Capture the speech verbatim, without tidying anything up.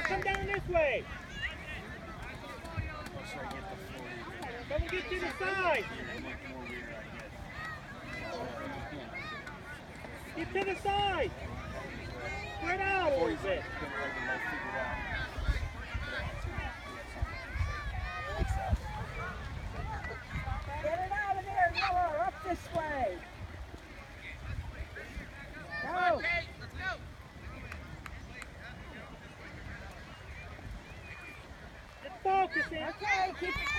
come down this way. Come and get to the side. Get to the side. Spread out a little bit. Get it out of there, Miller. Up this way. Go. Get focusing. Okay, keep